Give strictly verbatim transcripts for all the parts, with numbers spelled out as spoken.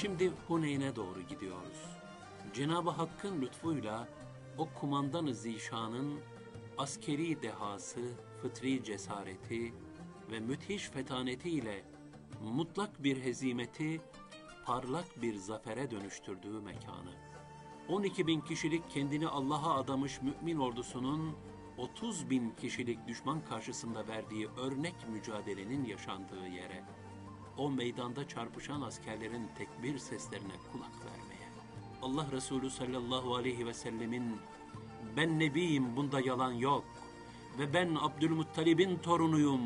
Şimdi Huneyn'e doğru gidiyoruz. Cenab-ı Hakk'ın lütfuyla o kumandan-ı zişanın askeri dehası, fıtri cesareti ve müthiş fetanetiyle mutlak bir hezimeti parlak bir zafere dönüştürdüğü mekanı. on iki bin kişilik kendini Allah'a adamış mümin ordusunun otuz bin kişilik düşman karşısında verdiği örnek mücadelenin yaşandığı yere, o meydanda çarpışan askerlerin tekbir seslerine kulak vermeye, Allah Resulü sallallahu aleyhi ve sellemin "Ben nebiyim, bunda yalan yok ve ben Abdülmuttalib'in torunuyum"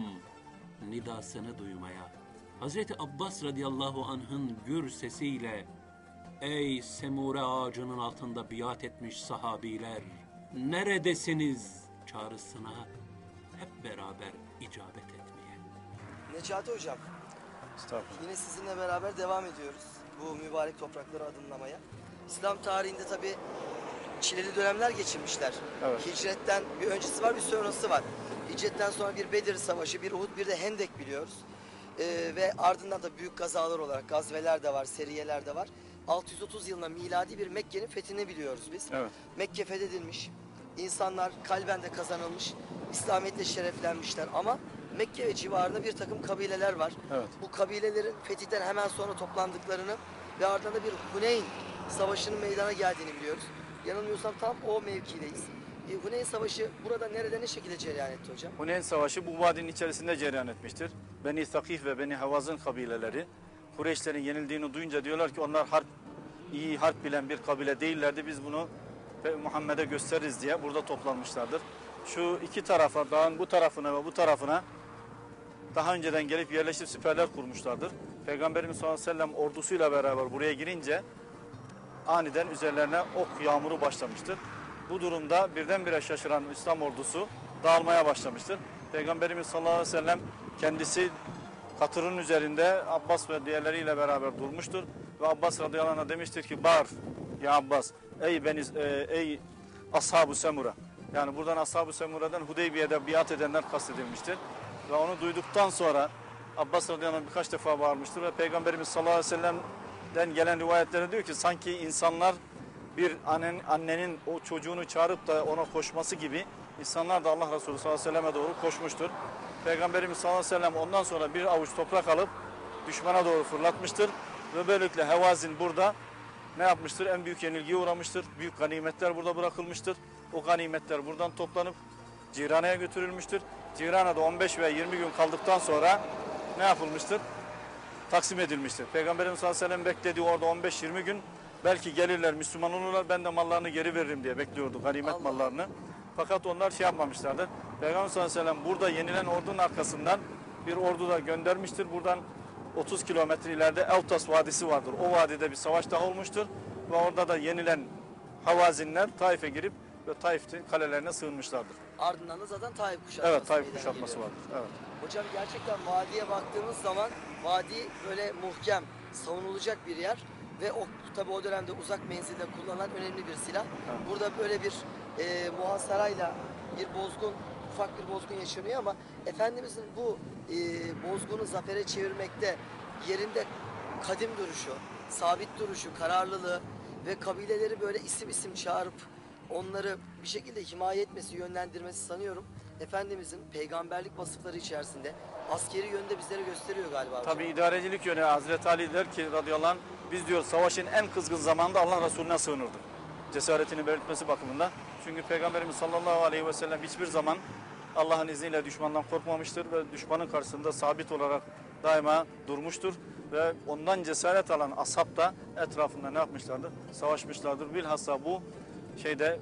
nidasını duymaya, Hazreti Abbas radıyallahu anh'ın gür sesiyle "Ey semure ağacının altında biat etmiş sahabiler, neredesiniz?" çağrısına hep beraber icabet etmeye. Necati Hocam, yine sizinle beraber devam ediyoruz bu mübarek toprakları adımlamaya. İslam tarihinde tabii çileli dönemler geçirmişler. Evet. Hicretten bir öncesi var, bir sonrası var. Hicretten sonra bir Bedir Savaşı, bir Uhud, bir de Hendek biliyoruz. Ee, ve ardından da büyük gazalar olarak gazveler de var, seriyeler de var. altı yüz otuz yılında miladi bir Mekke'nin fethini biliyoruz biz. Evet. Mekke fethedilmiş, insanlar kalben de kazanılmış, İslamiyetle şereflenmişler ama Mekke ve civarında bir takım kabileler var. Evet. Bu kabilelerin fetihten hemen sonra toplandıklarını ve ardından da bir Huneyn Savaşı'nın meydana geldiğini biliyoruz. Yanılmıyorsam tam o mevkideyiz. E, Huneyn Savaşı burada nerede ne şekilde cereyan etti hocam? Huneyn Savaşı bu vadinin içerisinde cereyan etmiştir. Beni Sakif ve Beni Havaz'ın kabileleri Kureyşlerin yenildiğini duyunca diyorlar ki onlar harp, iyi harp bilen bir kabile değillerdi. Biz bunu Muhammed'e gösteririz diye burada toplanmışlardır. Şu iki tarafa, dağın bu tarafına ve bu tarafına daha önceden gelip yerleşip siperler kurmuşlardır. Peygamberimiz sallallahu aleyhi ve sellem ordusuyla beraber buraya girince aniden üzerlerine ok yağmuru başlamıştır. Bu durumda birdenbire şaşıran İslam ordusu dağılmaya başlamıştır. Peygamberimiz sallallahu aleyhi ve sellem kendisi katırın üzerinde Abbas ve diğerleriyle beraber durmuştur. Ve Abbas radıyallahu anh'a demiştir ki "Bağır ya Abbas, ey beniz, e, ey ashab-ı semura." Yani buradan ashab-ı semura'dan Hudeybiye'de biat edenler kastedilmiştir. Ve onu duyduktan sonra Abbas radıyallahu anh birkaç defa bağırmıştır ve Peygamberimiz sallallahu aleyhi ve sellem'den gelen rivayetlere diyor ki sanki insanlar bir annen, annenin o çocuğunu çağırıp da ona koşması gibi insanlar da Allah Resulü sallallahu aleyhi ve selleme doğru koşmuştur. Peygamberimiz sallallahu aleyhi ve sellem ondan sonra bir avuç toprak alıp düşmana doğru fırlatmıştır ve böylelikle Hevazin burada ne yapmıştır? En büyük yenilgiye uğramıştır. Büyük ganimetler burada bırakılmıştır. O ganimetler buradan toplanıp Cirane'ye götürülmüştür. Cirane'de on beş veya yirmi gün kaldıktan sonra ne yapılmıştır? Taksim edilmiştir. Peygamberimiz sallallahu aleyhi ve sellem beklediği orada on beş yirmi gün belki gelirler, Müslüman olurlar, ben de mallarını geri veririm diye bekliyordu, ganimet Allah. mallarını. Fakat onlar şey yapmamışlardı. Peygamber sallallahu aleyhi ve sellem burada yenilen ordunun arkasından bir ordu da göndermiştir. Buradan otuz kilometre ileride Evtas Vadisi vardır. O vadide bir savaş daha olmuştur. Ve orada da yenilen Havazinler Taif'e girip ve Taif'in kalelerine sığınmışlardır. Ardından da zaten Taif kuşatması. Evet, Taif kuşatması vardır. Evet. Hocam gerçekten vadiye baktığımız zaman vadi böyle muhkem, savunulacak bir yer ve o tabi o dönemde uzak menzilde kullanılan önemli bir silah. Evet. Burada böyle bir e, muhasarayla bir bozgun, ufak bir bozgun yaşanıyor ama Efendimizin bu e, bozgunu zafere çevirmekte yerinde kadim duruşu, sabit duruşu, kararlılığı ve kabileleri böyle isim isim çağırıp onları bir şekilde himaye etmesi, yönlendirmesi sanıyorum Efendimizin peygamberlik vasıfları içerisinde askeri yönde bizlere gösteriyor galiba. Tabi idarecilik yönü Hazreti Ali der ki radıyallahu anh, biz diyor savaşın en kızgın zamanında Allah Resulüne sığınırdık. Cesaretini belirtmesi bakımından. Çünkü Peygamberimiz sallallahu aleyhi ve sellem hiçbir zaman Allah'ın izniyle düşmandan korkmamıştır ve düşmanın karşısında sabit olarak daima durmuştur. Ve ondan cesaret alan ashab da etrafında ne yapmışlardır? Savaşmışlardır. Bilhassa bu şeyde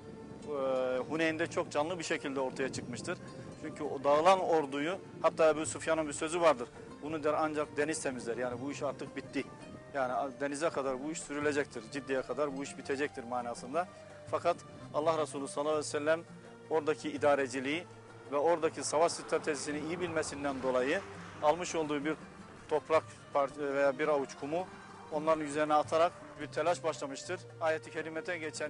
e, Huneyn'de çok canlı bir şekilde ortaya çıkmıştır. Çünkü o dağılan orduyu, hatta Ebu Süfyan'ın bir sözü vardır. Bunu der ancak deniz temizler. Yani bu iş artık bitti. Yani denize kadar bu iş sürülecektir. Ciddiye kadar bu iş bitecektir manasında. Fakat Allah Resulü sallallahu aleyhi ve sellem oradaki idareciliği ve oradaki savaş stratejisini iyi bilmesinden dolayı almış olduğu bir toprak veya bir avuç kumu onların üzerine atarak bir telaş başlamıştır. Ayet-i kerimete geçen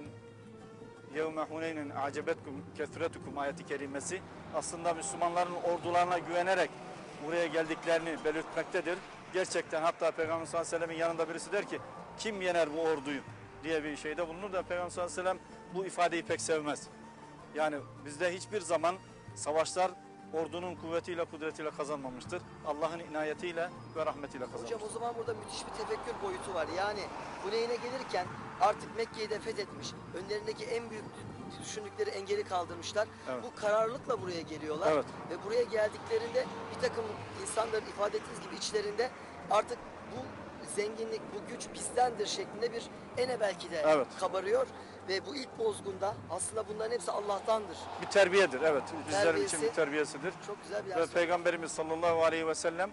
yevme huneynin acebetkum kesretukum ayet-i kerimesi aslında Müslümanların ordularına güvenerek buraya geldiklerini belirtmektedir. Gerçekten hatta Peygamber sallallahu aleyhi ve sellemin yanında birisi der ki kim yener bu orduyu diye bir şeyde bulunur da Peygamber sallallahu aleyhi ve sellem bu ifadeyi pek sevmez. Yani bizde hiçbir zaman savaşlar ordunun kuvvetiyle, kudretiyle kazanmamıştır. Allah'ın inayetiyle ve rahmetiyle kazanmıştır. Hocam o zaman burada müthiş bir tefekkür boyutu var. Yani Huneyn'e gelirken artık Mekke'yi de fethetmiş. Önlerindeki en büyük düşündükleri engeli kaldırmışlar. Evet. Bu kararlılıkla buraya geliyorlar. Evet. Ve buraya geldiklerinde bir takım insanların ifade ettiğiniz gibi içlerinde artık bu zenginlik, bu güç bizdendir şeklinde bir ene belki de Evet. kabarıyor. Ve bu ilk bozgunda aslında bunların hepsi Allah'tandır. Bir terbiyedir, evet. Bizlerin Terbiyesi. için bir terbiyesidir. Çok güzel bir Ve ders. Peygamberimiz sallallahu aleyhi ve sellem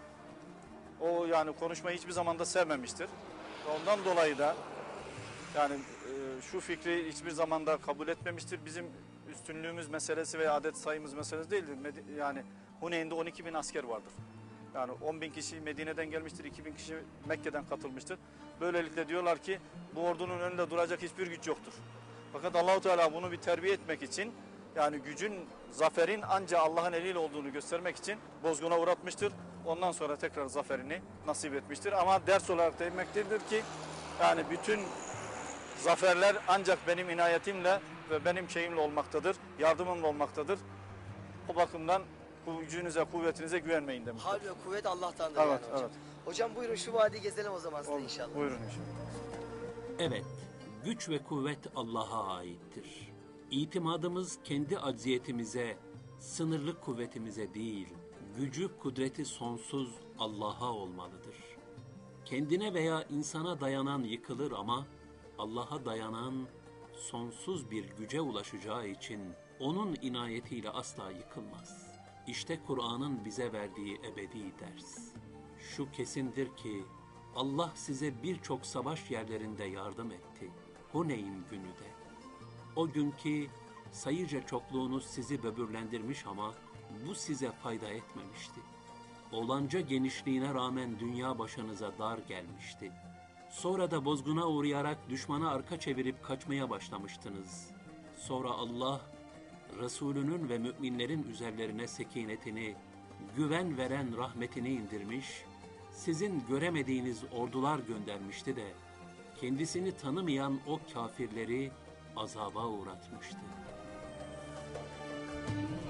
o yani konuşmayı hiçbir zaman da sevmemiştir. Ondan dolayı da yani e, şu fikri hiçbir zaman da kabul etmemiştir. Bizim üstünlüğümüz meselesi veya adet sayımız meselesi değildir. Medi- Yani Huneyn'de on iki bin asker vardır. Yani on bin kişi Medine'den gelmiştir, iki bin kişi Mekke'den katılmıştır. Böylelikle diyorlar ki bu ordunun önünde duracak hiçbir güç yoktur. Fakat Allahu Teala bunu bir terbiye etmek için, yani gücün, zaferin ancak Allah'ın eliyle olduğunu göstermek için bozguna uğratmıştır. Ondan sonra tekrar zaferini nasip etmiştir. Ama ders olarak değinmektedir ki yani bütün zaferler ancak benim inayetimle ve benim şeyimle olmaktadır, yardımımla olmaktadır. O bakımdan gücünüze, kuvvetinize güvenmeyin demiştir. Hal ve kuvvet Allah'tandır Evet, yani hocam. evet. Hocam buyurun şu vadiyi gezelim o zaman size Olur. inşallah. Buyurun inşallah. Evet, güç ve kuvvet Allah'a aittir. İtimadımız kendi acziyetimize, sınırlı kuvvetimize değil, gücü, kudreti sonsuz Allah'a olmalıdır. Kendine veya insana dayanan yıkılır ama Allah'a dayanan sonsuz bir güce ulaşacağı için onun inayetiyle asla yıkılmaz. İşte Kur'an'ın bize verdiği ebedi ders. Şu kesindir ki Allah size birçok savaş yerlerinde yardım etti. Huneyn günü de. O günkü sayıca çokluğunuz sizi böbürlendirmiş ama bu size fayda etmemişti. Olanca genişliğine rağmen dünya başınıza dar gelmişti. Sonra da bozguna uğrayarak düşmana arka çevirip kaçmaya başlamıştınız. Sonra Allah, Resulünün ve müminlerin üzerlerine sekinetini, güven veren rahmetini indirmiş, sizin göremediğiniz ordular göndermişti de, kendisini tanımayan o kafirleri azaba uğratmıştı.